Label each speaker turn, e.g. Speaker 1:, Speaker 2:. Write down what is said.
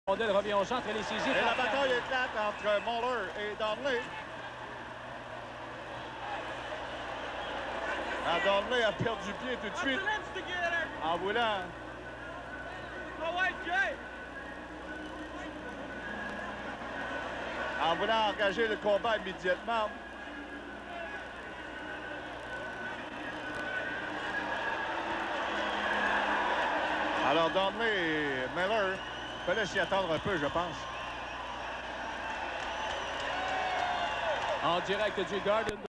Speaker 1: rondelle revient au centre, elle est saisie.
Speaker 2: Et la bataille éclate entre Muller et Donnelly. Donnelly a perdu pied tout de suite en voulant. En voulant engager le combat immédiatement. Alors Donnelly et Miller, il fallait s'y attendre un peu, je pense.
Speaker 1: En direct du Garden.